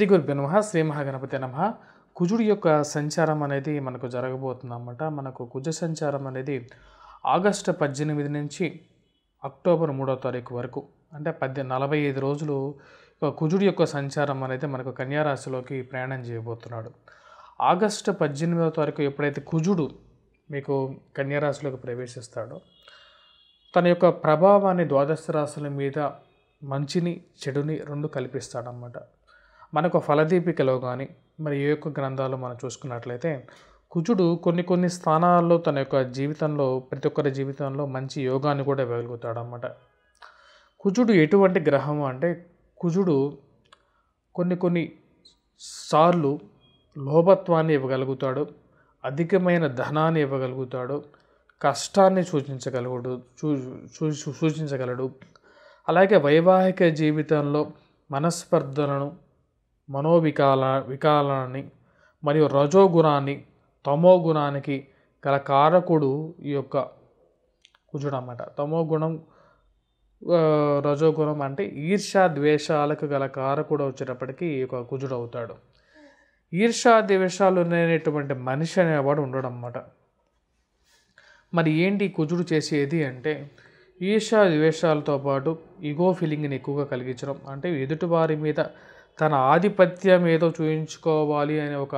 శ్రీ గురుభ్యో నమః. శ్రీ మహాగణపతి నమః. కుజుడి యొక్క సంచారం అనేది మనకు జరగబోతుందన్నమాట. మనకు కుజ సంచారం అనేది ఆగస్టు 18 నుంచి అక్టోబర్ 3వ తారీఖు వరకు, అంటే 45 రోజులు కుజుడి యొక్క సంచారం అనేది మనకు కన్యా రాశిలోకి ప్రయాణం చేయబోతున్నాడు. ఆగస్టు 18వ తారీఖు ఎప్పుడైతే కుజుడు మీకు కన్యా రాశిలోకి ప్రవేశిస్తాడో, తన యొక్క ప్రభావాన్ని ద్వాదశ రాశుల మీద మంచిని చెడుని రెండు కల్పిస్తాడన్నమాట. మనకు ఫలదీపికలో కానీ మరి ఏ యొక్క గ్రంథాలు మనం చూసుకున్నట్లయితే కుజుడు కొన్ని స్థానాల్లో తన యొక్క జీవితంలో ప్రతి ఒక్కరి జీవితంలో మంచి యోగాన్ని కూడా ఇవ్వగలుగుతాడన్నమాట. కుజుడు ఎటువంటి గ్రహము అంటే, కుజుడు కొన్ని సార్లు లోభత్వాన్ని ఇవ్వగలుగుతాడు, అధికమైన ధనాన్ని ఇవ్వగలుగుతాడు, కష్టాన్ని సూచించగలడు. అలాగే వైవాహిక జీవితంలో మనస్పర్ధలను, వికారాన్ని మరియు రజోగుణాన్ని, తమో గుణానికి గల కారకుడు ఈ యొక్క కుజుడు అన్నమాట. తమో గుణం, రజోగుణం అంటే ఈర్ష్యా ద్వేషాలకు గల కారకుడు వచ్చేటప్పటికీ ఈ యొక్క కుజుడు అవుతాడు. ఈర్ష్యా ద్వేషాలు లేనటువంటి మనిషి అనేవాడు ఉండడం అన్నమాట. మరి ఏంటి కుజుడు చేసేది అంటే, ఈర్ష్యా ద్వేషాలతో పాటు ఈగో ఫీలింగ్ని ఎక్కువగా కలిగించడం, అంటే ఎదుటివారి మీద తన ఆధిపత్యం ఏదో చూయించుకోవాలి అనే ఒక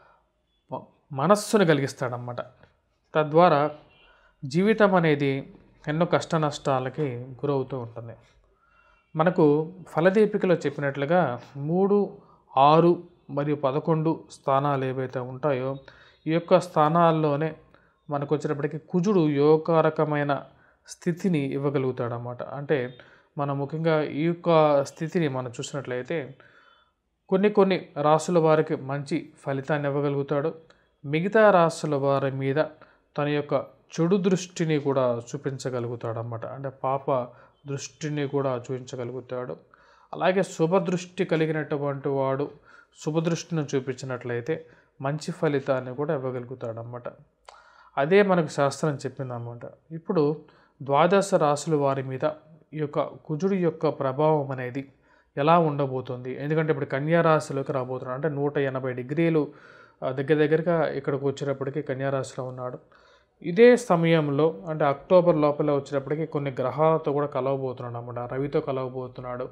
మనస్సును కలిగిస్తాడన్నమాట. తద్వారా జీవితం అనేది ఎన్నో కష్ట నష్టాలకి గురవుతూ ఉంటుంది. మనకు ఫలదీపికలో చెప్పినట్లుగా 3, 6 మరియు 11 స్థానాలు ఏవైతే ఉంటాయో, ఈ యొక్క స్థానాల్లోనే మనకు వచ్చేటప్పటికి కుజుడు యోగకారకమైన స్థితిని ఇవ్వగలుగుతాడన్నమాట. అంటే మనం ముఖ్యంగా ఈ యొక్క స్థితిని మనం చూసినట్లయితే కొన్ని రాశుల వారికి మంచి ఫలితాన్ని ఇవ్వగలుగుతాడు. మిగతా రాశుల వారి మీద తన యొక్క చెడు దృష్టిని కూడా చూపించగలుగుతాడన్నమాట. అంటే పాప దృష్టిని కూడా చూపించగలుగుతాడు. అలాగే శుభదృష్టి కలిగినటువంటి వాడు శుభదృష్టిని చూపించినట్లయితే మంచి ఫలితాన్ని కూడా ఇవ్వగలుగుతాడన్నమాట. అదే మనకు శాస్త్రం చెప్పిందన్నమాట. ఇప్పుడు ద్వాదశ రాశుల వారి మీద ఈ యొక్క కుజుడి యొక్క ప్రభావం అనేది ఎలా ఉండబోతుంది, ఎందుకంటే ఇప్పుడు కన్యా రాశిలోకి రాబోతున్నాడు. అంటే 180 డిగ్రీలు దగ్గరగా ఇక్కడికి వచ్చేటప్పటికి కన్యా రాశిలో ఉన్నాడు. ఇదే సమయంలో అంటే అక్టోబర్ లోపల వచ్చేటప్పటికి కొన్ని గ్రహాలతో కూడా కలవబోతున్నాడు అన్నమాట. రవితో కలవబోతున్నాడు.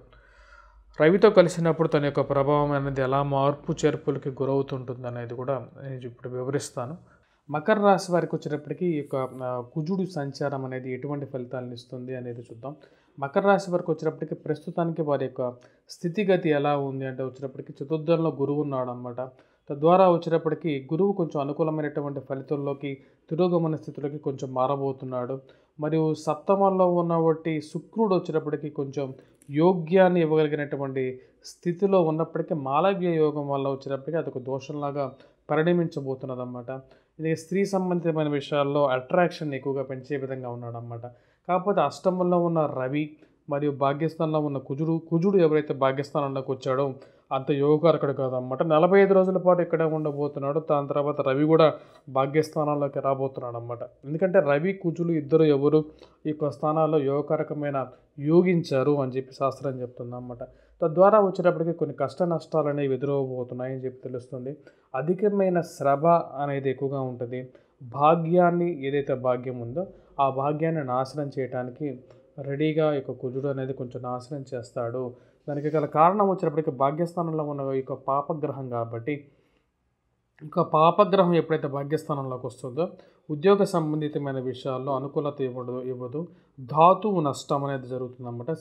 రవితో కలిసినప్పుడు తన యొక్క ప్రభావం అనేది ఎలా మార్పు చేర్పులకి గురవుతుంటుంది అనేది కూడా నేను ఇప్పుడు వివరిస్తాను. మకర రాశి వారికి వచ్చేటప్పటికి ఈ యొక్క కుజుడు సంచారం అనేది ఎటువంటి ఫలితాలను ఇస్తుంది అనేది చూద్దాం. మకర రాశి వారికి వచ్చేటప్పటికి ప్రస్తుతానికి వారి యొక్క స్థితిగతి ఎలా ఉంది అంటే, వచ్చేటప్పటికి చతుర్థంలో గురువు ఉన్నాడు అన్నమాట. తద్వారా వచ్చేటప్పటికి గురువు కొంచెం అనుకూలమైనటువంటి ఫలితంలోకి, తిరోగమన స్థితిలోకి కొంచెం మారబోతున్నాడు. మరియు సప్తమంలో ఉన్నటువంటి శుక్రుడు వచ్చేటప్పటికి కొంచెం యోగ్యాన్ని ఇవ్వగలిగినటువంటి స్థితిలో ఉన్నప్పటికీ మాలవ్య యోగం వల్ల వచ్చేటప్పటికి అదొక దోషంలాగా పరిణమించబోతున్నది అన్నమాట. ఇది స్త్రీ సంబంధితమైన విషయాల్లో అట్రాక్షన్ ఎక్కువగా పెంచే విధంగా ఉన్నాడన్నమాట. కాకపోతే అష్టమంలో ఉన్న రవి మరియు భాగ్యస్థానంలో ఉన్న కుజుడు ఎవరైతే భాగ్యస్థానంలోకి వచ్చాడో అంత యోగకారకుడు కాదన్నమాట. 45 రోజుల పాటు ఇక్కడే ఉండబోతున్నాడు. దాని తర్వాత రవి కూడా భాగ్యస్థానంలోకి రాబోతున్నాడు అన్నమాట. ఎందుకంటే రవి కుజులు ఇద్దరు ఎవరు ఈ యొక్క స్థానాల్లో యోగకారకమైన యోగించారు అని చెప్పి శాస్త్రం చెప్తుంది అన్నమాట. తద్వారా వచ్చేటప్పటికి కొన్ని కష్ట నష్టాలు అనేవి ఎదురవబోతున్నాయని చెప్పి తెలుస్తుంది. అధికమైన శ్రమ అనేది ఎక్కువగా ఉంటుంది. భాగ్యాన్ని, ఏదైతే భాగ్యం ఉందో ఆ భాగ్యాన్ని నాశనం చేయడానికి రెడీగా ఈ యొక్క కుజుడు అనేది కొంచెం నాశనం చేస్తాడు. దానికి గల కారణం వచ్చేటప్పటికి భాగ్యస్థానంలో ఉన్న ఈ యొక్క పాపగ్రహం కాబట్టి, ఇంకా పాపగ్రహం ఎప్పుడైతే భాగ్యస్థానంలోకి వస్తుందో ఉద్యోగ సంబంధితమైన విషయాల్లో అనుకూలత ఇవ్వదు. ధాతువు నష్టం అనేది జరుగుతుందన్నమాట.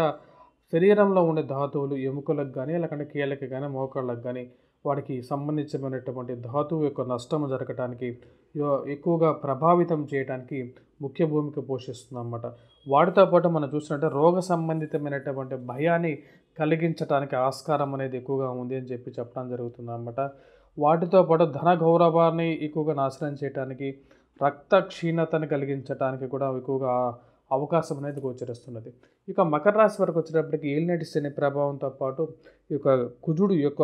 శరీరంలో ఉండే ధాతువులు ఎముకలకు కానీ, లేకుంటే కీళ్ళకి కానీ, మోకాళ్ళకు కానీ వాటికి సంబంధించినటువంటి ధాతువు యొక్క నష్టం జరగటానికి, ఎక్కువగా ప్రభావితం చేయడానికి ముఖ్య భూమిక పోషిస్తుంది అన్నమాట. వాటితో పాటు మనం చూసినట్టే రోగ సంబంధితమైనటువంటి భయాన్ని కలిగించడానికి ఆస్కారం అనేది ఎక్కువగా ఉంది అని చెప్పి చెప్పడం జరుగుతుంది అన్నమాట. వాటితో పాటు ధన గౌరవాన్ని ఎక్కువగా నాశనం చేయడానికి, రక్త క్షీణతను కలిగించడానికి కూడా ఎక్కువగా అవకాశం అనేది గోచరిస్తున్నది. ఇక మకర రాశి వరకు వచ్చేటప్పటికి ఏలినాటి శని ప్రభావంతో పాటు ఈ యొక్క కుజుడు యొక్క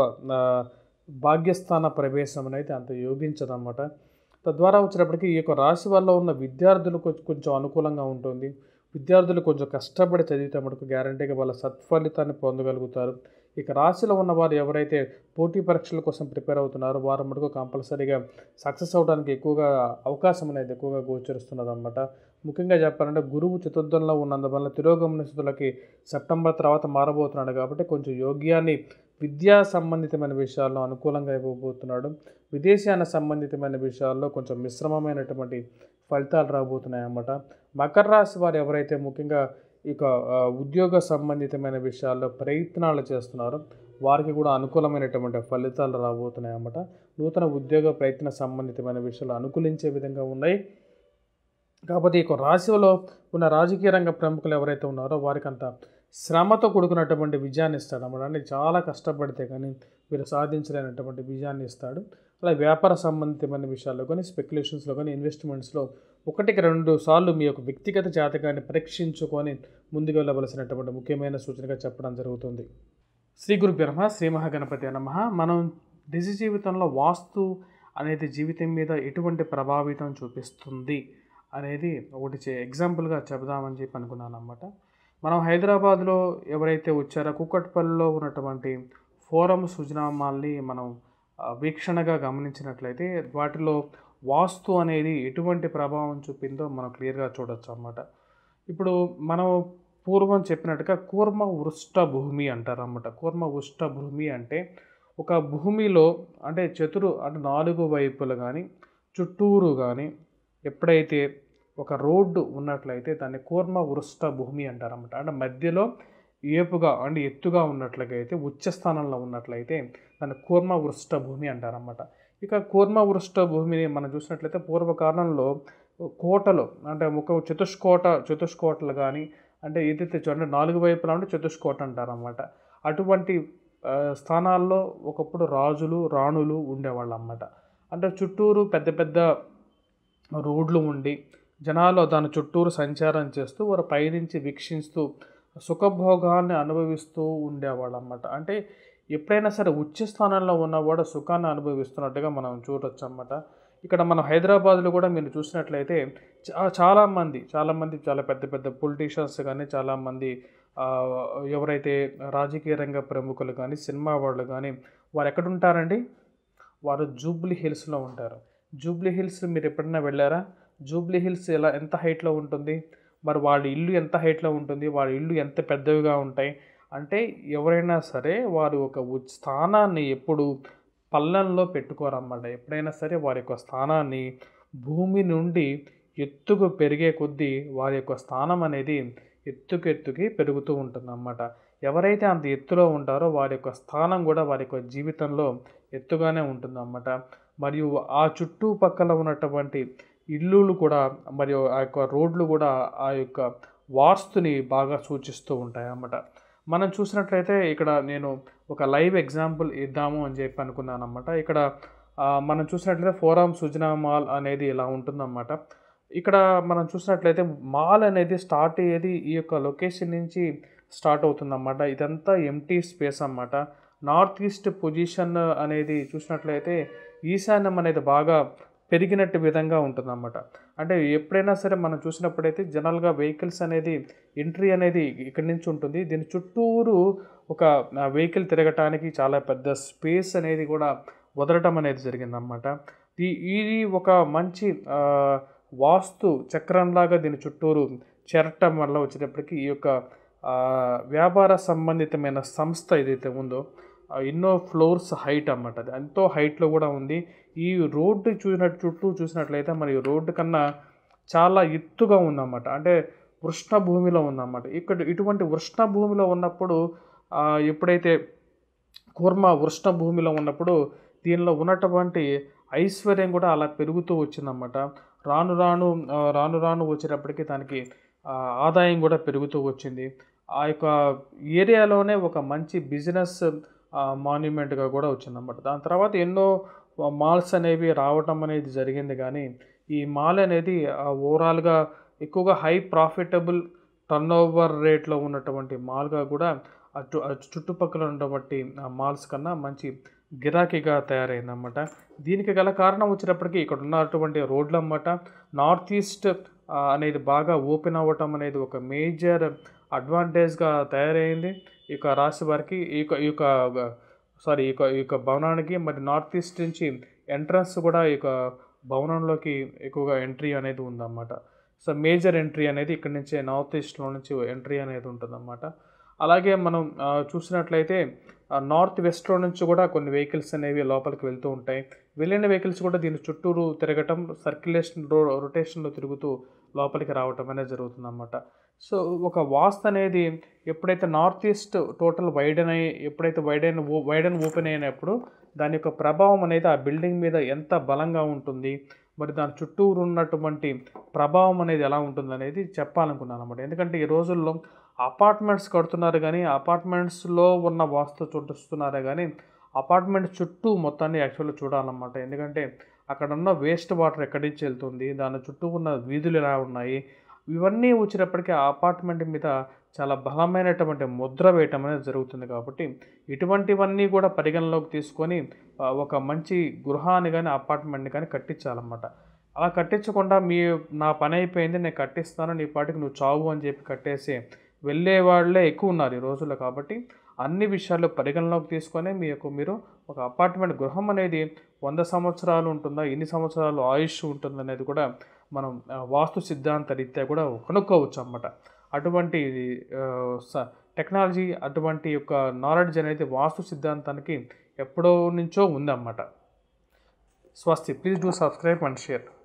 భాగ్యస్థాన ప్రవేశం అనేది అంత యోగించదన్నమాట. తద్వారా వచ్చేటప్పటికి ఈ యొక్క రాశి వల్ల ఉన్న విద్యార్థులకు కొంచెం అనుకూలంగా ఉంటుంది. విద్యార్థులు కొంచెం కష్టపడి చదివితే మటుకు గ్యారంటీగా వాళ్ళ సత్ఫలితాన్ని పొందగలుగుతారు. ఇక రాశిలో ఉన్నవారు ఎవరైతే పోటీ పరీక్షల కోసం ప్రిపేర్ అవుతున్నారో వారు మటుకు కంపల్సరీగా సక్సెస్ అవడానికి ఎక్కువగా అవకాశం అనేది ఎక్కువగా గోచరిస్తున్నది అనమాట. ముఖ్యంగా చెప్పాలంటే గురువు చతుర్థంలో ఉన్నందువల్ల తిరోగమన స్థితులకి సెప్టెంబర్ తర్వాత మారబోతున్నాడు కాబట్టి కొంచెం యోగ్యాన్ని విద్యా సంబంధితమైన విషయాల్లో అనుకూలంగా ఇవ్వబోతున్నాడు. విదేశాన సంబంధితమైన విషయాల్లో కొంచెం మిశ్రమమైనటువంటి ఫలితాలు రాబోతున్నాయి అన్నమాట. మకర రాశి వారు ఎవరైతే ముఖ్యంగా ఇక ఉద్యోగ సంబంధితమైన విషయాల్లో ప్రయత్నాలు చేస్తున్నారో వారికి కూడా అనుకూలమైనటువంటి ఫలితాలు రాబోతున్నాయి అన్నమాట. నూతన ఉద్యోగ ప్రయత్న సంబంధితమైన విషయాలు అనుకూలించే విధంగా ఉన్నాయి. కాకపోతే ఈ రాశిలో ఉన్న రాజకీయ రంగ ప్రముఖులు ఎవరైతే ఉన్నారో వారికి అంత శ్రమతో కూడుకున్నటువంటి విజయాన్ని ఇస్తాడు అన్నమాట. అంటే చాలా కష్టపడితే కానీ వీరు సాధించలేనటువంటి విజయాన్ని ఇస్తాడు. అలా వ్యాపార సంబంధితమైన విషయాల్లో కానీ స్పెక్యులేషన్స్లో కానీ ఇన్వెస్ట్మెంట్స్లో 1-2 సార్లు మీ యొక్క వ్యక్తిగత జాతకాన్ని పరీక్షించుకొని ముందుకు వెళ్ళవలసినటువంటి ముఖ్యమైన సూచనగా చెప్పడం జరుగుతుంది. శ్రీ గురు బ్రహ్మ శ్రీ మహాగణపతి నమః. మనం నిజ జీవితంలో వాస్తు అనేది జీవితం మీద ఎటువంటి ప్రభావితం చూపిస్తుంది అనేది ఒకటి ఎగ్జాంపుల్గా చెబుదామని చెప్పి అనుకున్నాను అన్నమాట. మనం హైదరాబాద్లో ఎవరైతే వచ్చారో కూకట్పల్లిలో ఉన్నటువంటి ఫోరం సుజనామాల్ని మనం వీక్షణగా గమనించినట్లయితే వాటిలో వాస్తు అనేది ఎటువంటి ప్రభావం చూపిందో మనం క్లియర్గా చూడొచ్చు అన్నమాట. ఇప్పుడు మనం పూర్వం చెప్పినట్టుగా కూర్మ వృష్ట భూమి అంటారన్నమాట. కూర్మ వృష్ట భూమి అంటే ఒక భూమిలో అంటే అంటే 4 వైపులు కానీ చుట్టూరు కానీ ఎప్పుడైతే ఒక రోడ్డు ఉన్నట్లయితే దాన్ని కూర్మ వృష్ట భూమి అంటారన్నమాట. అంటే మధ్యలో ఏపుగా అంటే ఎత్తుగా ఉన్నట్లయితే ఉచ్చ స్థానంలో ఉన్నట్లయితే దాన్ని కూర్మ వృష్ట భూమి అంటారన్నమాట. ఇక కూర్మ వృష్ట భూమిని మనం చూసినట్లయితే పూర్వకాలంలో కోటలు అంటే ఒక చతుష్కోటలు కానీ అంటే ఏదైతే చూడండి 4 వైపులా ఉంటే చతుష్కోట అంటారన్నమాట. అటువంటి స్థానాల్లో ఒకప్పుడు రాజులు రాణులు ఉండేవాళ్ళు అన్నమాట. అంటే చుట్టూరు పెద్ద పెద్ద రోడ్లు ఉండి జనాలు దాని చుట్టూరు సంచారం చేస్తూ వారు పైనుంచి వీక్షిస్తూ సుఖభోగాన్ని అనుభవిస్తూ ఉండేవాళ్ళు అన్నమాట. అంటే ఎప్పుడైనా సరే ఉచ్చ స్థానంలో ఉన్నవాడు సుఖాన్ని అనుభవిస్తున్నట్టుగా మనం చూడొచ్చు అన్నమాట. ఇక్కడ మనం హైదరాబాద్లో కూడా మీరు చూసినట్లయితే చాలామంది చాలా పెద్ద పెద్ద పొలిటీషియన్స్ కానీ చాలామంది ఎవరైతే రాజకీయ రంగ ప్రముఖులు కానీ సినిమా వాళ్ళు కానీ వారు ఎక్కడుంటారండి? వారు జూబ్లీ హిల్స్లో ఉంటారు. జూబ్లీ హిల్స్ మీరు ఎప్పుడైనా వెళ్ళారా? జూబ్లీ హిల్స్ ఎంత హైట్లో ఉంటుంది? మరి వాళ్ళ ఇల్లు ఎంత హైట్లో ఉంటుంది? వాళ్ళ ఇల్లు ఎంత పెద్దవిగా ఉంటాయి? అంటే ఎవరైనా సరే వారు ఒక స్థానాన్ని ఎప్పుడు పల్లెల్లో పెట్టుకోరన్నమాట. ఎప్పుడైనా సరే వారి యొక్క స్థానాన్ని భూమి నుండి ఎత్తుకు పెరిగే కొద్దీ వారి యొక్క స్థానం అనేది ఎత్తుకి పెరుగుతూ ఉంటుందన్నమాట. ఎవరైతే అంత ఎత్తులో ఉంటారో వారి యొక్క స్థానం కూడా వారి యొక్క జీవితంలో ఎత్తుగానే ఉంటుందన్నమాట. మరియు ఆ చుట్టుపక్కల ఉన్నటువంటి ఇల్లులు కూడా మరియు ఆ యొక్క రోడ్లు కూడా ఆ యొక్క వాస్తుని బాగా సూచిస్తూ ఉంటాయి అన్నమాట. మనం చూసినట్లయితే ఇక్కడ నేను ఒక లైవ్ ఎగ్జాంపుల్ ఇద్దాము అని చెప్పి అనుకున్నాను అన్నమాట. ఇక్కడ మనం చూసినట్లయితే ఫోరం సుజనా మాల్ అనేది ఇలా ఉంటుందన్నమాట. ఇక్కడ మనం చూసినట్లయితే మాల్ అనేది స్టార్ట్ అయ్యేది ఈ యొక్క లొకేషన్ నుంచి స్టార్ట్ అవుతుందన్నమాట. ఇదంతా ఎంటీ స్పేస్ అన్నమాట. నార్త్ ఈస్ట్ పొజిషన్ అనేది చూసినట్లయితే ఈశాన్యం అనేది బాగా పెరిగినట్టు విధంగా ఉంటుందన్నమాట. అంటే ఎప్పుడైనా సరే మనం చూసినప్పుడైతే జనరల్గా వెహికల్స్ అనేది ఎంట్రీ అనేది ఇక్కడి నుంచి ఉంటుంది. దీని చుట్టూరు ఒక వెహికల్ తిరగటానికి చాలా పెద్ద స్పేస్ అనేది కూడా వదలటం అనేది జరిగిందన్నమాట. ఇది ఒక మంచి వాస్తు చక్రంలాగా దీని చుట్టూరు చేరటం వల్ల వచ్చేటప్పటికి ఈ యొక్క వ్యాపార సంబంధితమైన సంస్థ ఏదైతే ఉందో ఎన్నో ఫ్లోర్స్ హైట్ అన్నమాట. అది ఎంతో హైట్లో కూడా ఉంది. ఈ రోడ్డు చుట్టూ చూసినట్లయితే మరి రోడ్డు కన్నా చాలా ఎత్తుగా ఉందన్నమాట. అంటే వృష్ణ భూమిలో ఉందన్నమాట. ఇటువంటి వృష్ణ భూమిలో ఉన్నప్పుడు ఎప్పుడైతే కూర్మ వృష్ణ భూమిలో ఉన్నప్పుడు దీనిలో ఉన్నటువంటి ఐశ్వర్యం కూడా అలా పెరుగుతూ వచ్చిందన్నమాట. రాను రాను వచ్చేటప్పటికి దానికి ఆదాయం కూడా పెరుగుతూ వచ్చింది. ఆ యొక్క ఏరియాలోనే ఒక మంచి బిజినెస్ మాన్యుమెంట్గా కూడా వచ్చిందన్నమాట. దాని తర్వాత ఎన్నో మాల్స్ అనేవి రావటం అనేది జరిగింది. కానీ ఈ మాల్ అనేది ఓవరాల్గా ఎక్కువగా హై ప్రాఫిటబుల్ టర్నోవర్ రేట్లో ఉన్నటువంటి మాల్గా కూడా చుట్టుపక్కల ఉన్నటువంటి మాల్స్ కన్నా మంచి గిరాకీగా తయారైందన్నమాట. దీనికి గల కారణం వచ్చేటప్పటికి ఇక్కడ ఉన్నటువంటి రోడ్లు అన్నమాట. నార్త్ ఈస్ట్ అనేది బాగా ఓపెన్ అవ్వటం అనేది ఒక మేజర్ అడ్వాంటేజ్గా తయారైంది. ఈ యొక్క రాశి వారికి ఈ యొక్క భవనానికి మరి నార్త్ ఈస్ట్ నుంచి ఎంట్రన్స్ కూడా ఈ యొక్క భవనంలోకి ఎక్కువగా ఎంట్రీ అనేది ఉందన్నమాట. సో మేజర్ ఎంట్రీ అనేది ఇక్కడి నుంచే నార్త్ ఈస్ట్లో నుంచి ఎంట్రీ అనేది ఉంటుందన్నమాట. అలాగే మనం చూసినట్లయితే నార్త్ వెస్ట్లో నుంచి కూడా కొన్ని వెహికల్స్ అనేవి లోపలికి వెళ్తూ ఉంటాయి. వెళ్ళిన వెహికల్స్ కూడా దీని చుట్టూరు తిరగటం, సర్క్యులేషన్ రొటేషన్లో తిరుగుతూ లోపలికి రావటం అనేది జరుగుతుందన్నమాట. సో ఒక వాస్తు అనేది ఎప్పుడైతే నార్త్ ఈస్ట్ టోటల్ ఎప్పుడైతే వైడ్ అండ్ ఓపెన్ అయినప్పుడు దాని యొక్క ప్రభావం అనేది ఆ బిల్డింగ్ మీద ఎంత బలంగా ఉంటుంది, మరి దాని చుట్టూరు ఉన్నటువంటి ప్రభావం అనేది ఎలా ఉంటుంది అనేది చెప్పాలనుకున్నాను అన్నమాట. ఎందుకంటే ఈ రోజుల్లో అపార్ట్మెంట్స్ కడుతున్నారు కానీ అపార్ట్మెంట్స్లో ఉన్న వాస్తు చూపిస్తున్నారే కానీ అపార్ట్మెంట్ చుట్టూ మొత్తాన్ని యాక్చువల్గా చూడాలన్నమాట. ఎందుకంటే అక్కడ ఉన్న వేస్ట్ వాటర్ ఎక్కడి నుంచి వెళ్తుంది, దాని చుట్టూ ఉన్న వీధులు ఎలా ఉన్నాయి, ఇవన్నీ వచ్చినప్పటికీ ఆ అపార్ట్మెంట్ మీద చాలా బలమైనటువంటి ముద్ర వేయటం అనేది జరుగుతుంది. కాబట్టి ఇటువంటివన్నీ కూడా పరిగణలోకి తీసుకొని ఒక మంచి గృహాన్ని కానీ అపార్ట్మెంట్ని కానీ కట్టించాలన్నమాట. అలా కట్టించకుండా నా పని అయిపోయింది, నేను కట్టిస్తాను, నీ పాటికి నువ్వు చావు అని చెప్పి కట్టేసి వెళ్ళే వాళ్ళే ఎక్కువ ఉన్నారు ఈ రోజుల్లో. కాబట్టి అన్ని విషయాలు పరిగణలోకి తీసుకొని మీరు ఒక అపార్ట్మెంట్ గృహం అనేది 100 సంవత్సరాలు ఉంటుందా, ఎన్ని సంవత్సరాలు ఆయుష్ ఉంటుందనేది కూడా మనం వాస్తు సిద్ధాంత రీత్యా కూడా కనుక్కోవచ్చు అన్నమాట. అటువంటి టెక్నాలజీ, అటువంటి యొక్క నాలెడ్జ్ అనేది వాస్తు సిద్ధాంతానికి ఎప్పుడో నుంచో ఉందన్నమాట. స్వస్తి. Please do subscribe and share.